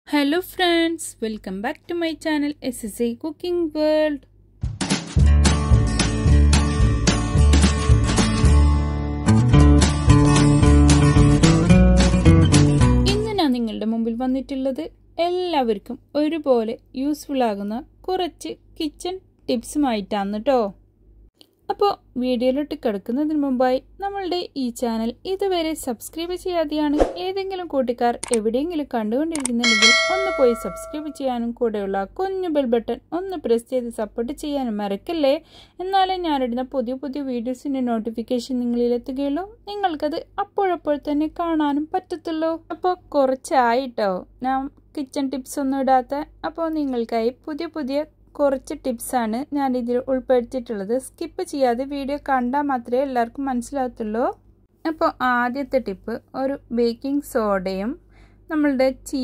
Hello friends, welcome back to my channel SSA Cooking World. ഇന്ന് ഞാൻ നിങ്ങളുടെ മുമ്പിൽ വന്നിട്ടുള്ളത് എല്ലാവർക്കും ഒരുപോലെ യൂസ്ഫുൾ ആകുന്ന കുറച്ച് കിച്ചൺ ടിപ്സുമായിട്ടാണ് ട്ടോ. അപ്പോൾ വീഡിയോയിലോട്ട് കിടക്കുന്നതിന് മുമ്പായി നമ്മളുടെ ഈ ചാനൽ ഇതുവരെ സബ്സ്ക്രൈബ് ചെയ്യാതെയാണ് ഏതെങ്കിലും കൂട്ടുകാർ എവിടെയെങ്കിലും കണ്ടുകൊണ്ടിരിക്കുന്നുണ്ടെങ്കിൽ ഒന്ന് പോയി സബ്സ്ക്രൈബ് ചെയ്യാനും കൂടെയുള്ള കുഞ്ഞു ബെൽ ബട്ടൺ ഒന്ന് പ്രസ് ചെയ്ത് സപ്പോർട്ട് ചെയ്യാനും മറക്കല്ലേ. എന്നാലേ ഞാനിടുന്ന പുതിയ വീഡിയോസിൻ്റെ നോട്ടിഫിക്കേഷൻ നിങ്ങളിലെത്തുകയുള്ളൂ, നിങ്ങൾക്കത് അപ്പോഴപ്പോൾ തന്നെ കാണാനും പറ്റത്തുള്ളൂ. അപ്പോൾ കുറച്ചായിട്ടോ ഞാൻ കിച്ചൺ ടിപ്സ് ഒന്നും ഇടാത്ത. അപ്പോൾ നിങ്ങൾക്കായി പുതിയ കുറച്ച് ടിപ്സാണ് ഞാൻ ഇതിൽ ഉൾപ്പെടുത്തിയിട്ടുള്ളത്. സ്കിപ്പ് ചെയ്യാതെ വീഡിയോ കണ്ടാൽ മാത്രമേ എല്ലാവർക്കും മനസ്സിലാകത്തുള്ളൂ. അപ്പോൾ ആദ്യത്തെ ടിപ്പ് ഒരു ബേക്കിംഗ് സോഡയും നമ്മളുടെ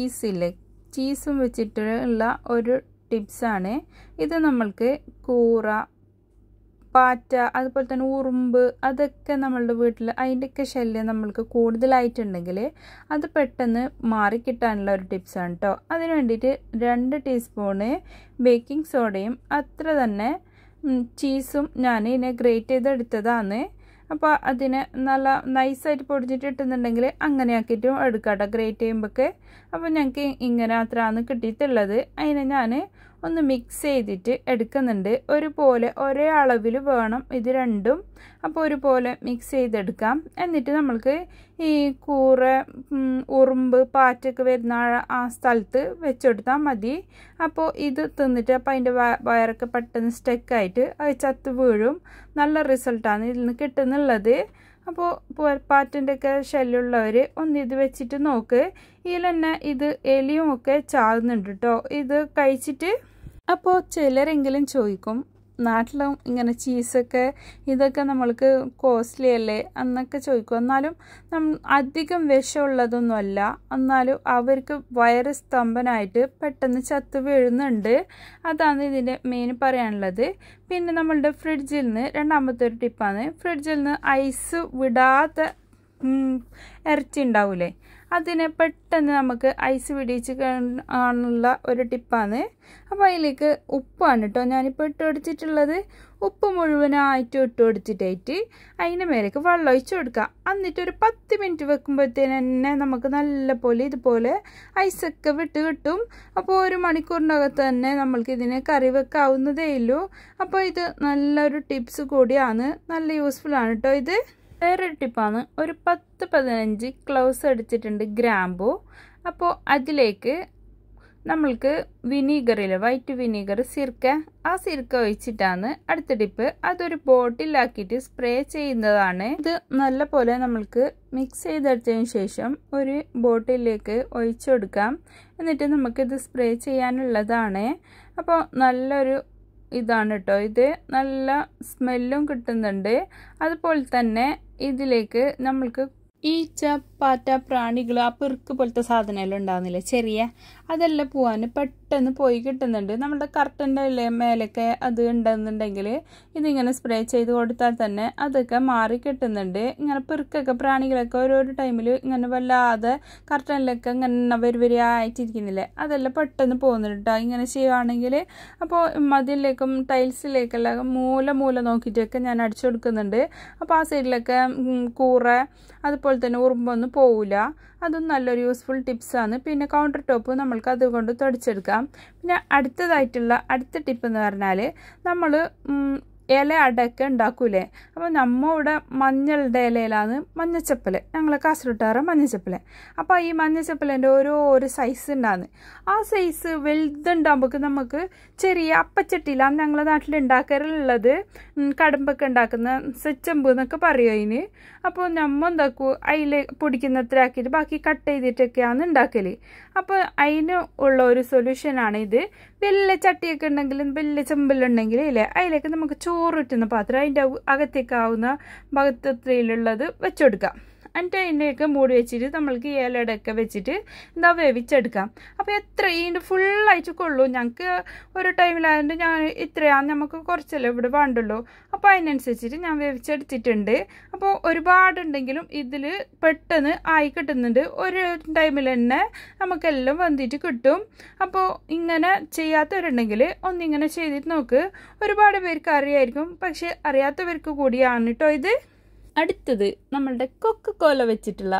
ചീസും വെച്ചിട്ടുള്ള ഒരു ടിപ്സാണ്. ഇത് നമ്മൾക്ക് കൂറ, പാറ്റ, അതുപോലെ തന്നെ ഉറുമ്പ്, അതൊക്കെ നമ്മളുടെ വീട്ടിൽ അതിൻ്റെയൊക്കെ ശല്യം നമ്മൾക്ക് കൂടുതലായിട്ടുണ്ടെങ്കിൽ അത് പെട്ടെന്ന് മാറിക്കിട്ടാനുള്ള ഒരു ടിപ്സാണ് കേട്ടോ. അതിന് വേണ്ടിയിട്ട് 2 ടീസ്പൂണ് ബേക്കിംഗ് സോഡയും അത്ര തന്നെ ചീസും ഞാൻ ഇതിനെ ഗ്രേറ്റ് ചെയ്തെടുത്തതാണ്. അപ്പോൾ അതിനെ നല്ല നൈസായിട്ട് പൊടിച്ചിട്ട് ഇട്ടുന്നുണ്ടെങ്കിൽ അങ്ങനെ ആക്കിയിട്ടും എടുക്കാം കേട്ടോ ഗ്രേറ്റ് ചെയ്യുമ്പോഴൊക്കെ. അപ്പോൾ ഞങ്ങൾക്ക് ഇങ്ങനെ അത്രയാണ് കിട്ടിയിട്ടുള്ളത്. അതിനെ ഞാൻ ഒന്ന് മിക്സ് ചെയ്തിട്ട് എടുക്കുന്നുണ്ട്. ഒരേ അളവിൽ വേണം ഇത് രണ്ടും. അപ്പോൾ ഒരുപോലെ മിക്സ് ചെയ്തെടുക്കാം. എന്നിട്ട് നമ്മൾക്ക് ഈ കൂറ, ഉറുമ്പ്, പാറ്റൊക്കെ വരുന്ന ആ സ്ഥലത്ത് വെച്ചെടുത്താൽ മതി. അപ്പോൾ ഇത് തിന്നിട്ട് അപ്പോൾ അതിൻ്റെ വയറൊക്കെ പെട്ടെന്ന് സ്റ്റക്കായിട്ട് അത് ചത്ത് വീഴും. നല്ല റിസൾട്ടാണ് ഇതിൽ നിന്ന് കിട്ടുന്നുള്ളത്. അപ്പോൾ പാറ്റിൻ്റെ ഒക്കെ ശല്യമുള്ളവർ ഒന്ന് ഇത് വെച്ചിട്ട് നോക്ക്. ഇതിൽ തന്നെ ഇത് എലിയും ഒക്കെ ചാകുന്നുണ്ട് കേട്ടോ ഇത് കഴിച്ചിട്ട്. അപ്പോൾ ചിലരെങ്കിലും ചോദിക്കും, നാട്ടിലും ഇങ്ങനെ ചീസൊക്കെ ഇതൊക്കെ നമ്മൾക്ക് കോസ്റ്റ്ലി അല്ലേ എന്നൊക്കെ ചോദിക്കും. എന്നാലും അധികം വിഷമുള്ളതൊന്നുമല്ല. എന്നാലും അവർക്ക് വയറ് സ്തംഭനായിട്ട് പെട്ടെന്ന് ചത്ത് വീഴുന്നുണ്ട്. അതാണ് ഇതിൻ്റെ മെയിൻ പറയാനുള്ളത്. പിന്നെ നമ്മളുടെ ഫ്രിഡ്ജിൽ നിന്ന് രണ്ടാമത്തെ ഒരു ടിപ്പാണ്, ഫ്രിഡ്ജിൽ നിന്ന് ഐസ് വിടാത്ത ഇറച്ചി ഉണ്ടാവില്ലേ, അതിനെ പെട്ടെന്ന് നമുക്ക് ഐസ് പിടിച്ച് കാണുള്ള ഒരു ടിപ്പാണ്. അപ്പോൾ അതിലേക്ക് ഉപ്പാണ് കേട്ടോ ഞാനിപ്പോൾ ഇട്ട് കൊടുത്തിട്ടുള്ളത്. ഉപ്പ് മുഴുവനായിട്ട് ഇട്ട് കൊടുത്തിട്ടായിട്ട് അതിൻ്റെ മേലേക്ക് വെള്ളം ഒഴിച്ച് കൊടുക്കുക. എന്നിട്ടൊരു 10 മിനിറ്റ് വെക്കുമ്പോഴത്തേന് തന്നെ നമുക്ക് നല്ല പോലെ ഇതുപോലെ ഐസൊക്കെ വിട്ട് കിട്ടും. അപ്പോൾ 1 മണിക്കൂറിനകത്ത് തന്നെ നമ്മൾക്ക് ഇതിനെ കറി വെക്കാവുന്നതേ ഉള്ളൂ. അപ്പോൾ ഇത് നല്ലൊരു ടിപ്സ് കൂടിയാണ്, നല്ല യൂസ്ഫുൾ ആണ് കേട്ടോ ഇത്. വേറൊരു ടിപ്പാണ്, ഒരു 10-15 ക്ലോവ്സ് എടുത്തിട്ടുണ്ട്, ഗ്രാമ്പൂ. അപ്പോൾ അതിലേക്ക് നമ്മൾക്ക് വിനീഗറില്ലേ, വൈറ്റ് വിനീഗർ, ആ സിർക്ക ഒഴിച്ചിട്ടാണ് അടുത്ത ടിപ്പ്. അതൊരു ബോട്ടിലാക്കിയിട്ട് സ്പ്രേ ചെയ്യുന്നതാണ്. ഇത് നല്ല പോലെ നമ്മൾക്ക് മിക്സ് ചെയ്തെടുത്തതിന് ശേഷം ഒരു ബോട്ടിലേക്ക് ഒഴിച്ചു കൊടുക്കാം. എന്നിട്ട് നമുക്കിത് സ്പ്രേ ചെയ്യാനുള്ളതാണ്. അപ്പോൾ നല്ലൊരു ഇതാണ് കേട്ടോ ഇത്, നല്ല സ്മെല്ലും കിട്ടുന്നുണ്ട്. അതുപോലെ തന്നെ ഇതിലേക്ക് നമ്മൾക്ക് ഈച്ച, പാറ്റ, പ്രാണികൾ, ആ പെറുക്ക് പോലത്തെ സാധനമെല്ലാം ഉണ്ടാകുന്നില്ലേ ചെറിയ, അതെല്ലാം പോകാൻ പെട്ടെന്ന് പോയി കിട്ടുന്നുണ്ട്. നമ്മുടെ കർട്ടൻ്റെ മേലൊക്കെ അത് ഉണ്ടെന്നുണ്ടെങ്കിൽ ഇതിങ്ങനെ സ്പ്രേ ചെയ്ത് കൊടുത്താൽ തന്നെ അതൊക്കെ മാറി കിട്ടുന്നുണ്ട്. ഇങ്ങനെ പെറുക്കൊക്കെ പ്രാണികളൊക്കെ ഓരോരോ ടൈമിൽ ഇങ്ങനെ വല്ലാതെ കർട്ടനിലൊക്കെ ഇങ്ങനെ വരിയായിട്ടിരിക്കുന്നില്ലേ, അതെല്ലാം പെട്ടെന്ന് പോകുന്നുണ്ട് ഇങ്ങനെ ചെയ്യുകയാണെങ്കിൽ. അപ്പോൾ മതിലേക്കും ടൈൽസിലേക്കെല്ലാം മൂല നോക്കിയിട്ടൊക്കെ ഞാൻ അടിച്ചു കൊടുക്കുന്നുണ്ട്. അപ്പോൾ ആ സൈഡിലൊക്കെ കൂറ, അതുപോലെ തന്നെ ഉറുമ്പൊന്നും പോവില്ല. അതും നല്ലൊരു യൂസ്ഫുൾ ടിപ്സാണ്. പിന്നെ കൗണ്ടർ ടോപ്പ് നമ്മൾക്ക് അതുകൊണ്ട് തുടച്ചെടുക്കാം. പിന്നെ അടുത്ത ടിപ്പ് എന്ന് പറഞ്ഞാൽ നമ്മൾ ഇല അടക്ക ഉണ്ടാക്കൂലേ. അപ്പോൾ നമ്മളിവിടെ മഞ്ഞളുടെ ഇലയിലാണ് മഞ്ഞച്ചപ്പൽ, ഞങ്ങളെ കാസർഗോട്ടാറ് മഞ്ഞച്ചപ്പൽ. അപ്പോൾ ഈ മഞ്ഞച്ചപ്പലിൻ്റെ ഓരോ സൈസ് ഉണ്ടാകുന്നത്. ആ സൈസ് വലുതുണ്ടാകുമ്പോൾ നമുക്ക് ചെറിയ അപ്പച്ചട്ടിയിലാണ് ഞങ്ങളെ നാട്ടിൽ ഉണ്ടാക്കാറുള്ളത്. കടമ്പൊക്കെ ഉണ്ടാക്കുന്ന സെച്ചമ്പ് എന്നൊക്കെ പറയും അതിന്. അപ്പോൾ നമ്മൾ എന്താക്കും, അതിൽ പൊടിക്കുന്നത്ര ആക്കിയിട്ട് ബാക്കി കട്ട് ചെയ്തിട്ടൊക്കെയാണ് ഉണ്ടാക്കൽ. അപ്പോൾ അതിന് ഉള്ള ഒരു സൊല്യൂഷനാണ് ഇത്. വലിയ ചട്ടിയൊക്കെ ഉണ്ടെങ്കിലും വലിയ ചെമ്പിലുണ്ടെങ്കിൽ ഇല്ലേ, അതിലേക്ക് നമുക്ക് ചോറ് ഇട്ടുന്ന പാത്രം അതിൻ്റെ അകത്തേക്കാവുന്ന ഭാഗത്തിലുള്ളത് വെച്ചുകൊടുക്കാം. എന്നിട്ട് അതിൻ്റെയൊക്കെ മൂടി വെച്ചിട്ട് നമ്മൾക്ക് ഈ ഇലയുടെയൊക്കെ വെച്ചിട്ട് എന്താ വേവിച്ചെടുക്കാം. അപ്പോൾ എത്ര ഇതിൻ്റെ ഫുള്ളായിട്ട് കൊള്ളൂ. ഞങ്ങൾക്ക് ഒരു ടൈമിലായതുകൊണ്ട് ഞാൻ ഇത്രയാണ്, നമുക്ക് കുറച്ചല്ലേ ഇവിടെ വേണ്ടുള്ളൂ. അപ്പോൾ അതിനനുസരിച്ചിട്ട് ഞാൻ വേവിച്ചെടുത്തിട്ടുണ്ട്. അപ്പോൾ ഒരുപാടുണ്ടെങ്കിലും ഇതിൽ പെട്ടെന്ന് ആയി കിട്ടുന്നുണ്ട്. ഒരു ടൈമിൽ തന്നെ നമുക്കെല്ലാം വന്നിട്ട് കിട്ടും. അപ്പോൾ ഇങ്ങനെ ചെയ്യാത്തവരുണ്ടെങ്കിൽ ഒന്നിങ്ങനെ ചെയ്തിട്ട് നോക്ക്. ഒരുപാട് പേർക്ക് അറിയായിരിക്കും, പക്ഷെ അറിയാത്തവർക്ക് കൂടിയാണ് കേട്ടോ ഇത്. അടുത്തത് നമ്മളുടെ കൊക്കക്കോല വെച്ചിട്ടുള്ള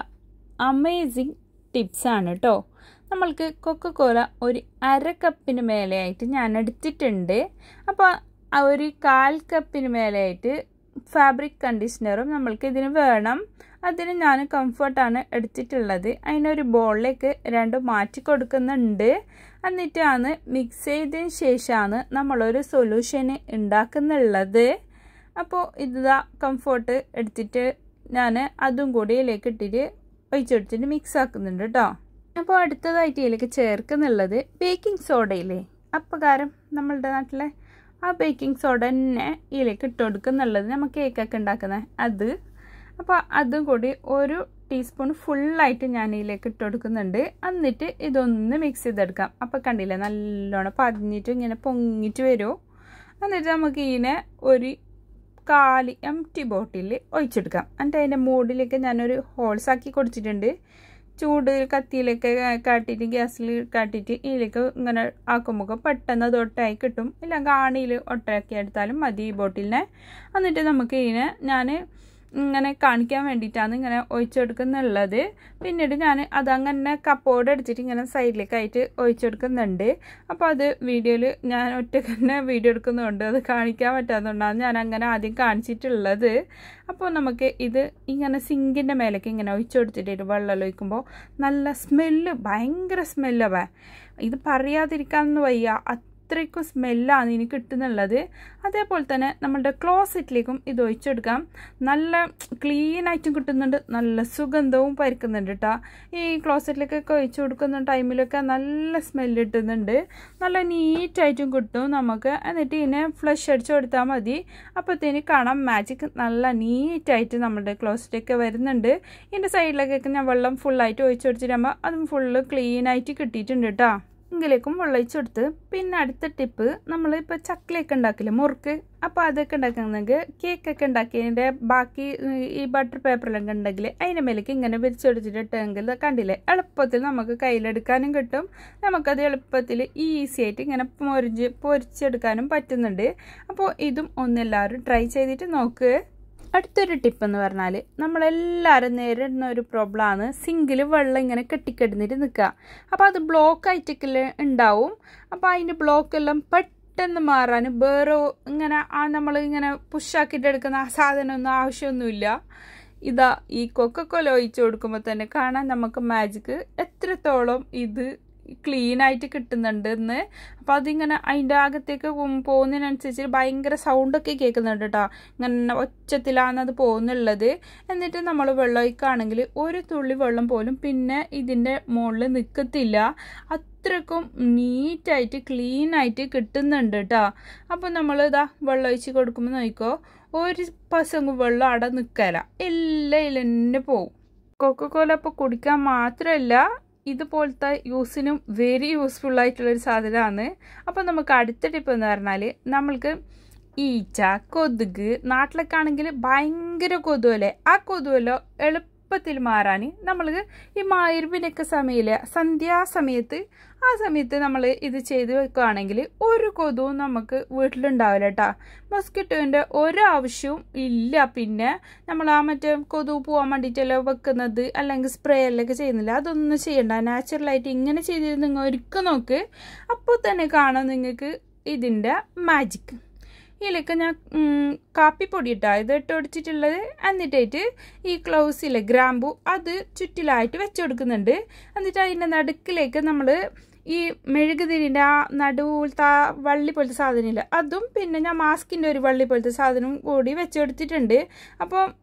അമേസിങ് ടിപ്സാണ് കേട്ടോ. നമ്മൾക്ക് കൊക്കക്കോല ഒരു 1/2 കപ്പിന് മേലെയായിട്ട് ഞാൻ എടുത്തിട്ടുണ്ട്. അപ്പോൾ ഒരു 1/4 കപ്പിന് മേലെയായിട്ട് ഫാബ്രിക് കണ്ടീഷണറും നമ്മൾക്ക് ഇതിന് വേണം. അതിന് ഞാൻ കംഫർട്ടാണ് എടുത്തിട്ടുള്ളത്. അതിനൊരു ബോളിലേക്ക് 2 മാറ്റി കൊടുക്കുന്നുണ്ട്. എന്നിട്ടാണ് മിക്സ് ചെയ്തതിന് ശേഷമാണ് നമ്മളൊരു സൊല്യൂഷന് ഉണ്ടാക്കുന്നുള്ളത്. അപ്പോൾ ഇതാ കംഫർട്ട് എടുത്തിട്ട് ഞാൻ അതും കൂടി ഇതിലേക്ക് ഇട്ടിട്ട് ഒഴിച്ചെടുത്തിട്ട് മിക്സ് ആക്കുന്നുണ്ട് കേട്ടോ. അപ്പോൾ അടുത്തതായിട്ട് ഇതിലേക്ക് ചേർക്കുന്നുള്ളത് ബേക്കിംഗ് സോഡയില്ലേ, അപ്പകാരം നമ്മളുടെ നാട്ടിലെ ആ ബേക്കിംഗ് സോഡ തന്നെ ഇതിലേക്ക് ഇട്ട് കൊടുക്കുന്നുള്ളത്, നമുക്ക് കേക്കൊക്കെ ഉണ്ടാക്കുന്നത് അത്. അപ്പോൾ അതും കൂടി 1 ടീസ്പൂൺ ഫുള്ളായിട്ട് ഞാൻ ഇതിലേക്ക് ഇട്ട് കൊടുക്കുന്നുണ്ട്. എന്നിട്ട് ഇതൊന്ന് മിക്സ് ചെയ്തെടുക്കാം. അപ്പോൾ കണ്ടില്ലേ നല്ലോണം പതിഞ്ഞിട്ട് ഇങ്ങനെ പൊങ്ങിയിട്ട് വരും. എന്നിട്ട് നമുക്ക് ഇതിനെ ഒരു 1/4 എംറ്റി ബോട്ടിൽ ഒഴിച്ചെടുക്കാം. എന്നിട്ട് അതിൻ്റെ മൂടിലേക്ക് ഞാനൊരു ഹോൾസ് ആക്കി കൊടുത്തിട്ടുണ്ട്. ചൂട് കത്തിയിലേക്ക് കാട്ടിയിട്ട് ഗ്യാസിൽ കാട്ടിയിട്ട് ഇതിലേക്ക് ഇങ്ങനെ ആക്കുമ്പോൾ പെട്ടെന്ന് അത് ഒട്ടയായി കിട്ടും. ഇല്ല കാണിയിൽ ഒട്ടയാക്കി എടുത്താലും മതി ഈ ബോട്ടിലിനെ. എന്നിട്ട് നമുക്ക് ഇതിനെ ഞാൻ ഇങ്ങനെ കാണിക്കാൻ വേണ്ടിയിട്ടാണ് ഇങ്ങനെ ഒഴിച്ചെടുക്കുന്നുള്ളത്. പിന്നീട് ഞാൻ അതങ്ങനെ കപ്പോട് എടുത്തിട്ട് ഇങ്ങനെ സൈഡിലേക്കായിട്ട് ഒഴിച്ചെടുക്കുന്നുണ്ട്. അപ്പോൾ അത് വീഡിയോയിൽ ഞാൻ ഒറ്റയ്ക്ക് തന്നെ വീഡിയോ എടുക്കുന്നതുകൊണ്ട് അത് കാണിക്കാൻ പറ്റാത്തതുകൊണ്ടാണ് ഞാൻ അങ്ങനെ ആദ്യം കാണിച്ചിട്ടുള്ളത്. അപ്പോൾ നമുക്ക് ഇത് ഇങ്ങനെ സിങ്കിൻ്റെ മേലേക്ക് ഇങ്ങനെ ഒഴിച്ചെടുത്തിട്ട് വെള്ളം ഒഴിക്കുമ്പോൾ നല്ല സ്മെല്ല്, ഭയങ്കര സ്മെല്ലാണ്. ഇത് പറയാതിരിക്കാമെന്ന് വയ്യ, അത്രയ്ക്കും സ്മെല്ലാണ് ഇനി കിട്ടുന്നുള്ളത്. അതേപോലെ തന്നെ നമ്മളുടെ ക്ലോസറ്റിലേക്കും ഇത് ഒഴിച്ചെടുക്കാം. നല്ല ക്ലീനായിട്ടും കിട്ടുന്നുണ്ട്, നല്ല സുഗന്ധവും പരിക്കുന്നുണ്ട് കേട്ടോ. ഈ ക്ലോസറ്റിലേക്കൊക്കെ ഒഴിച്ചു കൊടുക്കുന്ന ടൈമിലൊക്കെ നല്ല സ്മെല്ല് കിട്ടുന്നുണ്ട്, നല്ല നീറ്റായിട്ടും കിട്ടും നമുക്ക്. എന്നിട്ട് ഇതിനെ ഫ്ലഷ് അടിച്ചു കൊടുത്താൽ മതി. അപ്പോഴത്തേന് കാണാം മാജിക് നല്ല നീറ്റായിട്ട് നമ്മുടെ ക്ലോസറ്റൊക്കെ വരുന്നുണ്ട്. ഇതിൻ്റെ സൈഡിലേക്കൊക്കെ ഞാൻ വെള്ളം ഫുള്ളായിട്ട് ഒഴിച്ചു കൊടുത്തിട്ടാകുമ്പോൾ അതും ഫുള്ള് ക്ലീനായിട്ട് കിട്ടിയിട്ടുണ്ട് കേട്ടോ. എങ്കിലേക്കും വെള്ളയിച്ചെടുത്ത്. പിന്നെ അടുത്ത ടിപ്പ്, നമ്മളിപ്പോൾ ചക്കലയൊക്കെ ഉണ്ടാക്കില്ലേ, മുറുക്ക്. അപ്പോൾ അതൊക്കെ ഉണ്ടാക്കുന്നെങ്കിൽ കേക്കൊക്കെ ഉണ്ടാക്കിയതിൻ്റെ ബാക്കി ഈ ബട്ടർ പേപ്പറിലൊക്കെ ഉണ്ടെങ്കിൽ അതിൻ്റെ മേലേക്ക് ഇങ്ങനെ വിരിച്ചെടുത്തിട്ടെങ്കിൽ കണ്ടില്ലേ, എളുപ്പത്തിൽ നമുക്ക് കയ്യിലെടുക്കാനും കിട്ടും. നമുക്കത് എളുപ്പത്തിൽ ഈസി ആയിട്ട് ഇങ്ങനെ പൊരിച്ചെടുക്കാനും പറ്റുന്നുണ്ട്. അപ്പോൾ ഇതും ഒന്നെല്ലാവരും ട്രൈ ചെയ്തിട്ട് നോക്ക്. അടുത്തൊരു ടിപ്പ് എന്ന് പറഞ്ഞാൽ നമ്മളെല്ലാവരും നേരിടുന്ന ഒരു പ്രോബ്ലമാണ് സിങ്കിൽ വെള്ളം ഇങ്ങനെ കെട്ടിക്കെടുന്നിട്ട് നിൽക്കുക. അപ്പോൾ അത് ബ്ലോക്ക് ആയിട്ടൊക്കെ ഉണ്ടാവും. അപ്പോൾ അതിൻ്റെ ബ്ലോക്കെല്ലാം പെട്ടെന്ന് മാറാൻ വേറെ ഇങ്ങനെ നമ്മളിങ്ങനെ പുഷാക്കിയിട്ട് എടുക്കുന്ന ആ സാധനമൊന്നും ആവശ്യമൊന്നുമില്ല. ഇതാ ഈ കൊക്കക്കോല ഒഴിച്ചു കൊടുക്കുമ്പോൾ തന്നെ കാണാൻ നമുക്ക് മാജിക് എത്രത്തോളം ഇത് ക്ലീനായിട്ട് കിട്ടുന്നുണ്ടെന്ന്. അപ്പോൾ അതിങ്ങനെ അതിൻ്റെ അകത്തേക്ക് പോകുന്നതിനനുസരിച്ച് ഭയങ്കര സൗണ്ടൊക്കെ കേൾക്കുന്നുണ്ട് കേട്ടോ. ഇങ്ങനെ ഒച്ചത്തിലാണ് അത് പോകുന്നുള്ളത്. എന്നിട്ട് നമ്മൾ വെള്ളം ഒഴിക്കുകയാണെങ്കിൽ ഒരു തുള്ളി വെള്ളം പോലും പിന്നെ ഇതിൻ്റെ മുകളിൽ നിൽക്കത്തില്ല. അത്രക്കും നീറ്റായിട്ട് ക്ലീനായിട്ട് കിട്ടുന്നുണ്ട് കേട്ടോ. അപ്പോൾ നമ്മൾ ഇതാ വെള്ളം ഒഴിച്ച് കൊടുക്കുമ്പോൾ നോക്കിക്കോ, ഒരു പസങ്ങ് വെള്ളം അവിടെ നിൽക്കില്ല, എല്ലാം ഇതിൽ തന്നെ പോവും. കൊക്കക്കോല അപ്പോൾ കുടിക്കാൻ മാത്രമല്ല ഇതുപോലത്തെ യൂസിനും വെരി യൂസ്ഫുൾ ആയിട്ടുള്ളൊരു സാധനമാണ്. അപ്പോൾ നമുക്ക് അടുത്ത ടിപ്പ് എന്ന് പറഞ്ഞാൽ നമ്മൾക്ക് ഈച്ച, കൊതുക്, നാട്ടിലൊക്കെ ആണെങ്കിൽ ഭയങ്കര കൊതുവല്ലേ, ആ കൊതുവല്ലോ എളുപ്പത്തിൽ മാറാൻ നമ്മൾ ഈ മഗ്‌രിബിനൊക്കെ സമയമില്ല, സന്ധ്യാസമയത്ത് ആ സമയത്ത് നമ്മൾ ഇത് ചെയ്ത് വെക്കുകയാണെങ്കിൽ ഒരു കൊതുവും നമുക്ക് വീട്ടിലുണ്ടാവില്ല കേട്ടോ. മസ്കിറ്റോൻ്റെ ഒരാവശ്യവും ഇല്ല. പിന്നെ നമ്മൾ ആ മറ്റേ കൊതുക് പോകാൻ വേണ്ടിയിട്ടല്ലോ വെക്കുന്നത്, അല്ലെങ്കിൽ സ്പ്രേ എല്ലൊക്കെ ചെയ്യുന്നില്ല, അതൊന്നും ചെയ്യണ്ട. നാച്ചുറലായിട്ട് ഇങ്ങനെ ചെയ്തിട്ട് നിങ്ങൾ ഒരുക്കം നോക്ക്. അപ്പോൾ തന്നെ കാണാം നിങ്ങൾക്ക് ഇതിൻ്റെ മാജിക്. ഇതിലേക്ക് ഞാൻ കാപ്പിപ്പൊടി ഇട്ടാണ് ഇത് ഇട്ട് കൊടുത്തിട്ടുള്ളത്. എന്നിട്ടായിട്ട് ഈ ക്ലൗസിലെ ഗ്രാമ്പു അത് ചുറ്റിലായിട്ട് വെച്ച് കൊടുക്കുന്നുണ്ട്. എന്നിട്ട് അതിൻ്റെ നടുക്കിലേക്ക് നമ്മൾ ഈ മെഴുകുതിരിൻ്റെ ആ നടുവിലത്തെ വള്ളി പോലത്തെ സാധനമില്ല അതും, പിന്നെ ഞാൻ മാസ്കിൻ്റെ ഒരു വള്ളി പോലത്തെ സാധനവും കൂടി വെച്ച് കൊടുത്തിട്ടുണ്ട്. അപ്പോൾ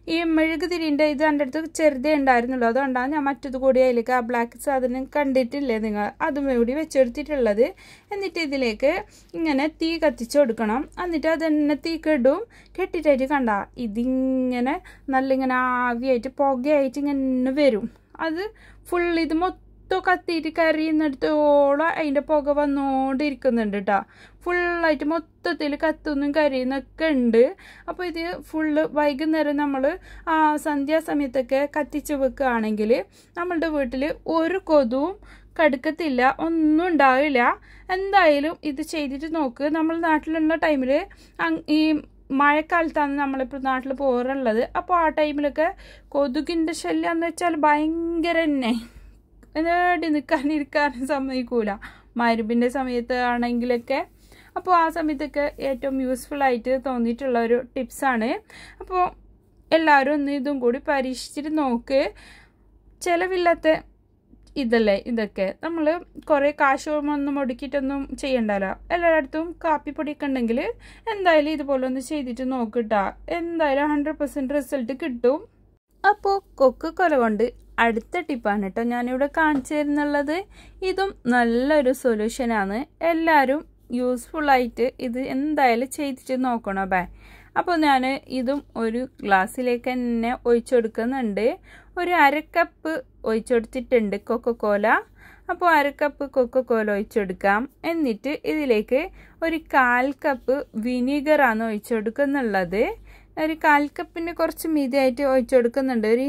ഈ മെഴുകുതിരിൻ്റെ ഇത് എൻ്റെ അടുത്ത് ചെറുതേ ഉണ്ടായിരുന്നുള്ളൂ. അതുകൊണ്ടാണ് ഞാൻ മറ്റത് കൂടി അതിലേക്ക് ആ ബ്ലാക്ക് സാധനം കണ്ടിട്ടില്ലേ നിങ്ങൾ, അതും കൂടി വെച്ചെടുത്തിട്ടുള്ളത്. എന്നിട്ട് ഇതിലേക്ക് ഇങ്ങനെ തീ കത്തിച്ച് കൊടുക്കണം. എന്നിട്ട് അതന്നെ തീ കെട്ടിട്ടായിട്ട് കണ്ട ഇതിങ്ങനെ നല്ല ഇങ്ങനെ ആവിയായിട്ട് പുകയായിട്ട് ഇങ്ങനെ വരും. അത് ഫുൾ ഇത് മൊത്തം കത്തിയിട്ട് കരിയുന്നിടത്തോളം അതിൻ്റെ പുക വന്നുകൊണ്ടിരിക്കുന്നുണ്ട് കേട്ടോ. ഫുള്ളായിട്ട് മൊത്തത്തിൽ കത്തുന്നും കരിയുന്നൊക്കെ ഉണ്ട്. അപ്പോൾ ഇത് ഫുള്ള് വൈകുന്നേരം നമ്മൾ സന്ധ്യാസമയത്തൊക്കെ കത്തിച്ച് വെക്കുകയാണെങ്കിൽ നമ്മളുടെ വീട്ടിൽ ഒരു കൊതുവും കടുക്കത്തില്ല, ഒന്നും ഉണ്ടാവില്ല. എന്തായാലും ഇത് ചെയ്തിട്ട് നോക്ക്. നമ്മൾ നാട്ടിലുള്ള ടൈമിൽ ഈ മഴക്കാലത്താണ് നമ്മളിപ്പോൾ നാട്ടിൽ പോകാറുള്ളത്. അപ്പോൾ ആ ടൈമിലൊക്കെ കൊതുകിൻ്റെ ശല്യം എന്ന് വെച്ചാൽ ഭയങ്കര തന്നെ, നേടി നിൽക്കാനിരിക്കാനും സമ്മതിക്കൂല, മരുഭിൻ്റെ സമയത്ത് ആണെങ്കിലൊക്കെ. അപ്പോൾ ആ സമയത്തൊക്കെ ഏറ്റവും യൂസ്ഫുള്ളായിട്ട് തോന്നിയിട്ടുള്ള ഒരു ടിപ്സാണ്. അപ്പോൾ എല്ലാവരും ഒന്ന് ഇതും കൂടി പരീക്ഷിച്ചിട്ട് നോക്ക്. ചിലവില്ലാത്ത ഇതല്ലേ ഇതൊക്കെ, നമ്മൾ കുറേ കാശൊന്നും മുടക്കിയിട്ടൊന്നും ചെയ്യണ്ടല്ലോ. എല്ലായിടത്തും കാപ്പിപ്പൊടിയൊക്കെ ഉണ്ടെങ്കിൽ എന്തായാലും ഇതുപോലെ ഒന്ന് ചെയ്തിട്ട് നോക്കിട്ടാ, എന്തായാലും 100% റിസൾട്ട് കിട്ടും. അപ്പോൾ കൊക്കക്കോല കൊണ്ട് അടുത്ത ടിപ്പാണ് കേട്ടോ ഞാനിവിടെ കാണിച്ചു തരുന്നുള്ളത്. ഇതും നല്ലൊരു സൊല്യൂഷനാണ്. എല്ലാവരും യൂസ്ഫുള്ളായിട്ട് ഇത് എന്തായാലും ചെയ്തിട്ട് നോക്കണം. അപ്പോൾ ഞാൻ ഇതും ഒരു ഗ്ലാസ്സിലേക്ക് തന്നെ ഒഴിച്ചെടുക്കുന്നുണ്ട്. ഒരു 1/2 കപ്പ് ഒഴിച്ചെടുത്തിട്ടുണ്ട് കൊക്കക്കോല. അപ്പോൾ 1/2 കപ്പ് കൊക്കക്കോല ഒഴിച്ചെടുക്കാം. എന്നിട്ട് ഇതിലേക്ക് ഒരു 1/4 കപ്പ് വിനീഗറാണ് ഒഴിച്ചെടുക്കുന്നുള്ളത്. ഒരു 1/4 കപ്പിന് കുറച്ച് മീതിയായിട്ട് ഒഴിച്ചെടുക്കുന്നുണ്ട്. ഒരു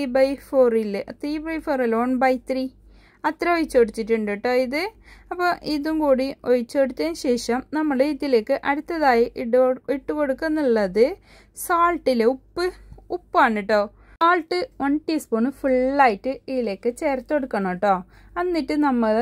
3/4 അല്ല 1/3 അത്ര ഒഴിച്ചെടുത്തിട്ടുണ്ട് കേട്ടോ ഇത്. അപ്പോൾ ഇതും കൂടി ഒഴിച്ചെടുത്തതിന് ശേഷം നമ്മൾ ഇതിലേക്ക് അടുത്തതായി ഇട്ട് കൊടുക്കുന്നുള്ളത് സാൾട്ടിലെ ഉപ്പാണ് കേട്ടോ. സാൾട്ട് 1 ടീസ്പൂൺ ഫുള്ളായിട്ട് ഇതിലേക്ക് ചേർത്ത് കൊടുക്കണം കേട്ടോ. എന്നിട്ട് നമ്മൾ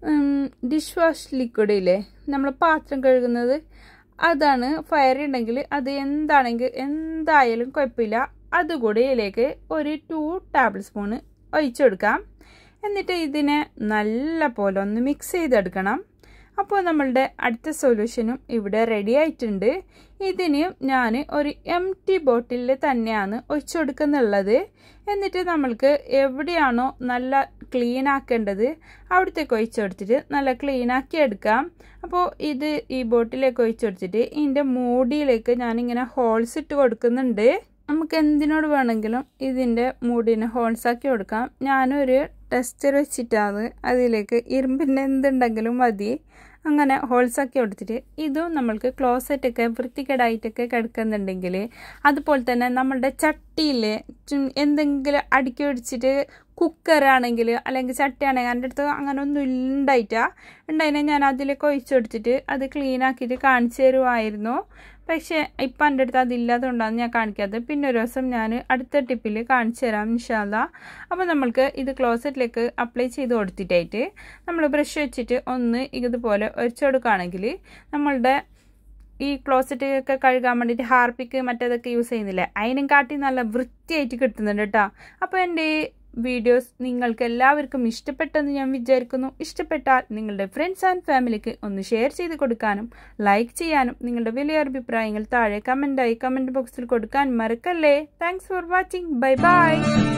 ഡിഷ് വാഷ് ലിക്വിഡ് ഇല്ലേ, നമ്മൾ പാത്രം കഴുകുന്നത്, അതാണ് ഫയർ ഉണ്ടെങ്കിൽ അത് എന്തായാലും കുഴപ്പമില്ല, അതുകൂടി ഇതിലേക്ക് ഒരു 2 ടേബിൾ സ്പൂൺ ഒഴിച്ചെടുക്കാം. എന്നിട്ട് ഇതിനെ നല്ല പോലെ ഒന്ന് മിക്സ് ചെയ്തെടുക്കണം. അപ്പോൾ നമ്മളുടെ അടുത്ത സൊല്യൂഷനും ഇവിടെ റെഡി ആയിട്ടുണ്ട്. ഇതിന് ഞാൻ ഒരു എംറ്റി ബോട്ടിലിൽ തന്നെയാണ് ഒഴിച്ചു കൊടുക്കുന്നുള്ളത്. എന്നിട്ട് നമ്മൾക്ക് എവിടെയാണോ നല്ല ക്ലീൻ ആക്കേണ്ടത് അവിടത്തേക്ക് ഒഴിച്ചെടുത്തിട്ട് നല്ല ക്ലീൻ ആക്കി എടുക്കാം. അപ്പോൾ ഇത് ഈ ബോട്ടിലേക്ക് ഒഴിച്ചെടുത്തിട്ട് ഇതിൻ്റെ മൂടിയിലേക്ക് ഞാനിങ്ങനെ ഹോൾസ് ഇട്ട് കൊടുക്കുന്നുണ്ട്. നമുക്ക് എന്തിനോട് വേണമെങ്കിലും ഇതിൻ്റെ മൂടിനെ ഹോൾസാക്കി കൊടുക്കാം. ഞാനൊരു ടെസ്റ്റർ വെച്ചിട്ടാണ് അതിലേക്ക് ഇരുമ്പിൻ്റെ എന്തുണ്ടെങ്കിലും മതി അങ്ങനെ ഹോൾസാക്കി കൊടുത്തിട്ട്, ഇതും നമ്മൾക്ക് ക്ലോസറ്റൊക്കെ വൃത്തികേടായിട്ടൊക്കെ കിടക്കുന്നുണ്ടെങ്കിൽ, അതുപോലെ തന്നെ നമ്മളുടെ ചട്ടിയിൽ എന്തെങ്കിലും അടുക്കി പിടിച്ചിട്ട് കുക്കറാണെങ്കിൽ അല്ലെങ്കിൽ ചട്ടിയാണെങ്കിൽ എൻ്റെ അടുത്ത് അങ്ങനെ ഒന്നും ഉണ്ടായിനെ ഞാൻ അതിലേക്ക് ഒഴിച്ചെടുത്തിട്ട് അത് ക്ലീൻ ആക്കിയിട്ട് കാണിച്ചു തരുമായിരുന്നു. പക്ഷേ ഇപ്പം എൻ്റെ അടുത്ത് അതില്ലാത്തതുകൊണ്ടാണ് ഞാൻ കാണിക്കാത്തത്. പിന്നെ ഒരു ദിവസം ഞാൻ അടുത്ത ടിപ്പിൽ കാണിച്ചു തരാം ഇൻഷാ അല്ലാ. അപ്പോൾ നമ്മൾക്ക് ഇത് ക്ലോസറ്റിലേക്ക് അപ്ലൈ ചെയ്ത് കൊടുത്തിട്ടായിട്ട് നമ്മൾ ബ്രഷ് വെച്ചിട്ട് ഒന്ന് ഇതുപോലെ ഒഴിച്ചു കൊടുക്കുകയാണെങ്കിൽ നമ്മളുടെ ഈ ക്ലോസറ്റൊക്കെ കഴുകാൻ വേണ്ടിയിട്ട് ഹാർപ്പിക്ക് മറ്റേതൊക്കെ യൂസ് ചെയ്യുന്നില്ലേ, അതിനും കാട്ടി നല്ല വൃത്തിയായിട്ട് കിട്ടുന്നുണ്ട് കേട്ടോ. അപ്പോൾ എൻ്റെ വീഡിയോസ് നിങ്ങൾക്ക് എല്ലാവർക്കും ഇഷ്ടപ്പെട്ടെന്ന് ഞാൻ വിചാരിക്കുന്നു. ഇഷ്ടപ്പെട്ടാൽ നിങ്ങളുടെ ഫ്രണ്ട്സ് ആൻഡ് ഫാമിലിക്ക് ഒന്ന് ഷെയർ ചെയ്ത് കൊടുക്കാനും ലൈക്ക് ചെയ്യാനും നിങ്ങളുടെ വലിയ അഭിപ്രായങ്ങൾ താഴെ കമൻറ്റ് ബോക്സിൽ കൊടുക്കാൻ മറക്കല്ലേ. Thanks for watching. Bye by.